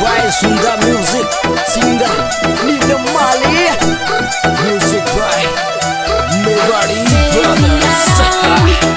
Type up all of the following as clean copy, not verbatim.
by Sunda Music, singer Nina Mali, music by Megadi Brothers.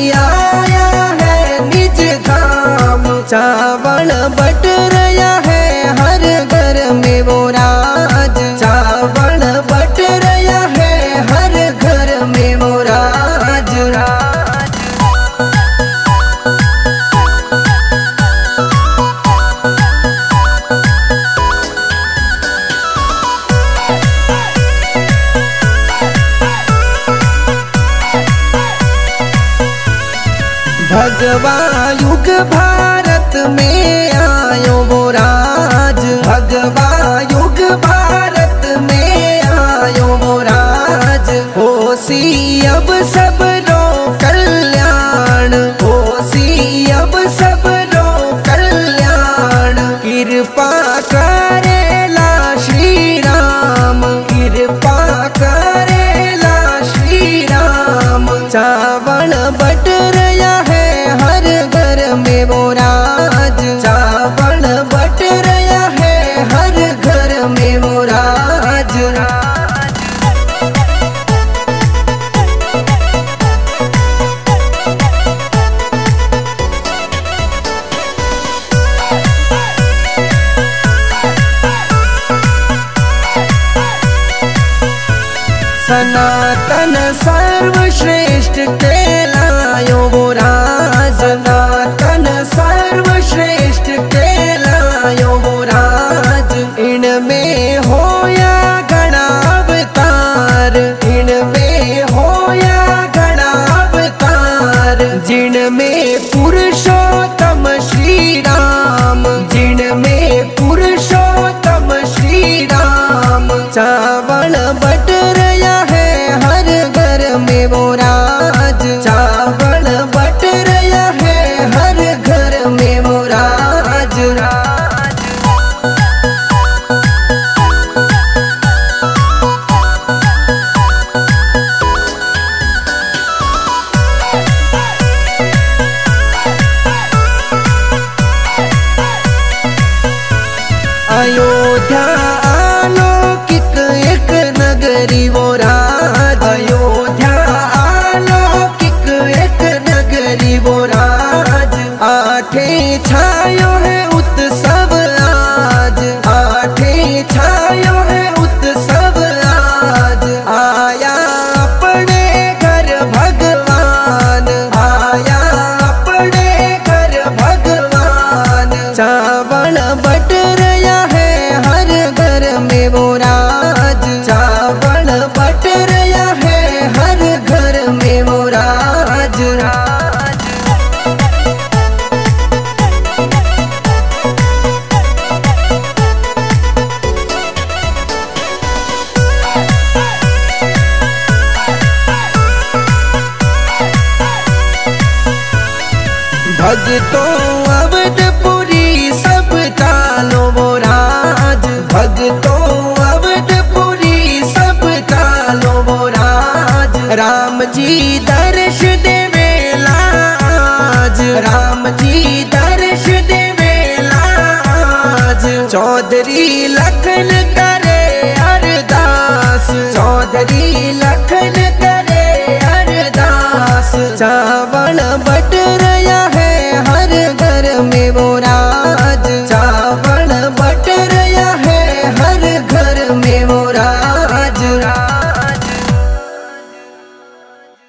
आया है निज धाम। चावल बट रहा है हर घर में वो राज। चावल बट रहा है हर घर में वो राज। भगवा युग भारत में आयो वो राज। भगवा युग भारत में आयो वो राज। होसी अब सब रो कल्याण। होसी अब सब रो कल्याण। कृपा करेला श्री राम। कृपा करेला श्री राम। चावल बट रहा है हर घर में वो राज। चावल बट रहा है हर घर में वो राज। सनातन सर्वश्रेष्ठ कहलायो वो राज। सनातन सर्वश्रेष्ठ कहलायो वो राज। इनमें होया घना अवतार। इनमें होया घना अवतार। जिनमें पुरुषोत्तम श्री राम। जिनमें पुरुषोत्तम श्री राम। चावल बट रहा है हर घर में वो राज। चावल बट रहा है हर घर में वो राज। अयोध्या अलौकिक एक नगरी वो राज। अयोध्या अलौकिक एक नगरी वो राज। आठे छायो है उत्सव आज। आठे छायो है उत्सव आज। आया अपने घर भगवान। आया अपने घर भगवान। चावल बट रहा है हर घर में वो राज। चावल बट रहा है हर घर में वो राज। भगतों अवधपुरी सब तालो वो राज। भगतों अवधपुरी सब तालो वो राज। राम जी दर्श देवेला आज। राम जी दर्श देवेला आज। चौधरी लखन करे अरदास। चौधरी लखन करे अरदास। चावल बट रहा